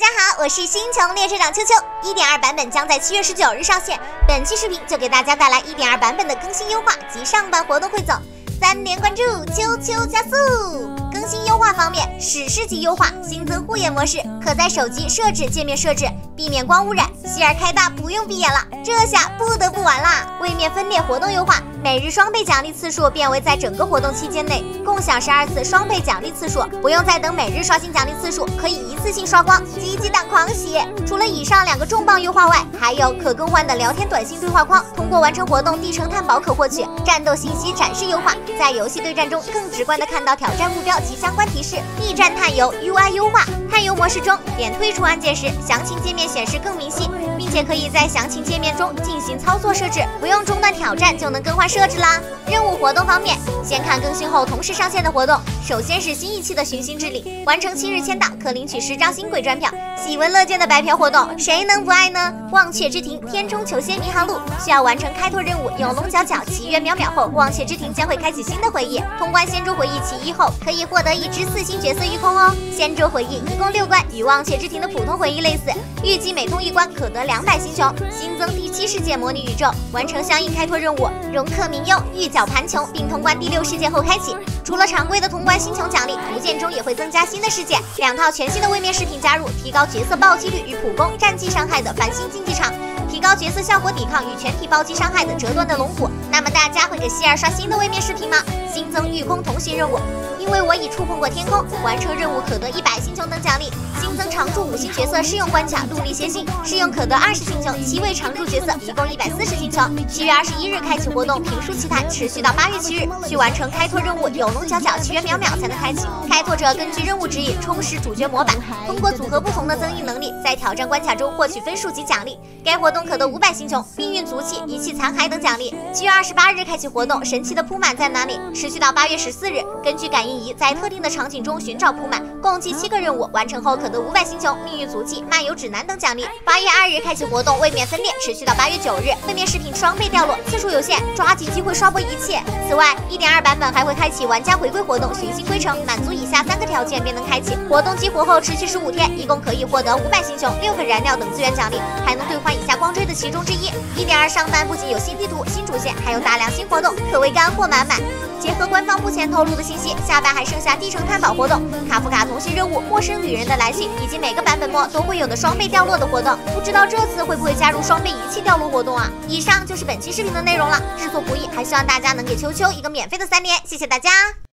家好，我是星穹列车长秋秋。1.2 版本将在7月19日上线，本期视频就给大家带来1.2版本的更新优化及上版活动汇总。3连关注，秋秋加速！更新优化方面，史诗级优化，新增护眼模式，可在手机设置界面设置，避免光污染。希尔开大不用闭眼了，这下不得不玩啦！位面分裂活动优化，每日双倍奖励次数变为在整个活动期间内共享12次双倍奖励次数，不用再等每日刷新奖励次数，可以一次性刷光，积极党狂喜！除了以上2个重磅优化外，还有可更换的聊天短信对话框，通过完成活动地城探宝可获取战斗信息展示优化，在游戏对战中更直观的看到挑战目标及相关提示。驿站探游 UI 优化，探游模式中点退出按键时，详情界面显示更明细，并且可以在详情界面中进行操作设置，不用中断挑战就能更换设置啦。任务活动方面，先看更新后同时上线的活动。首先是新一期的寻星之旅，完成7日签到可领取10张新鬼专票，喜闻乐见的白嫖活动，谁能不爱呢？忘却之庭天中求仙迷航路，需要完成开拓任务有龙角角祈愿秒秒后，忘却之庭将会开启新的回忆。通关仙舟回忆其一后，可以获得一只4星角色御空哦。仙舟回忆一共6关，与忘却之庭的普通回忆类似，预计每通一关可得200星球。新增第7世界模拟宇宙，完成相应开拓任务，容克明优御角盘琼，并通关第6世界后开启。除了常规的通关星球奖励，图鉴中也会增加新的世界，2套全新的位面饰品加入，提高角色暴击率与普攻战绩伤害的繁星竞技场，提高角色效果抵抗与全体暴击伤害的折断的龙虎。那么大家会给希尔刷新的位面饰品吗？新增御空同行任务，因为我已触碰过天空，完成任务可得100星球等奖励。新增常驻5星角色试用关卡陆力谐星，试用可得20星球，7位常驻角色一共140星球。7月21日开启活动评书奇谈，持续到8月7日，需完成开拓任务有龙角角祈愿秒秒才能开启。开拓者根据任务指引充实主角模板，通过组合不同的增益能力，在挑战关卡中获取分数及奖励。该活动可得500星球、命运足迹、遗弃残骸等奖励。7月28日开启活动神奇的铺满在哪里，持续到8月14日，根据感应仪在特定的场景中寻找铺满，共计7个任务，完成后可得500星球、命运足迹、漫游指南等奖励。8月2日开启活动位面分裂，持续到8月9日，位面饰品双倍掉落，次数有限，抓紧机会刷爆一切。此外，1.2 版本还会开启玩家回归活动寻星归城，满足以下3个条件便能开启。活动激活后持续15天，一共可以获得500星球、6个燃料等资源奖励，还能兑换以下光锥的其中之一。1.2 上半不仅有新地图、新主线，还有大量新活动，可谓干货满满。结合官方目前透露的信息，下半还剩下地城探宝活动、卡夫卡同行任务、陌生旅人的来信，以及每个版本末都会有的双倍掉落的活动。不知道这次会不会加入双倍仪器掉落活动啊？以上就是本期视频的内容了，制作不易，还希望大家能给秋秋一个免费的3连，谢谢大家。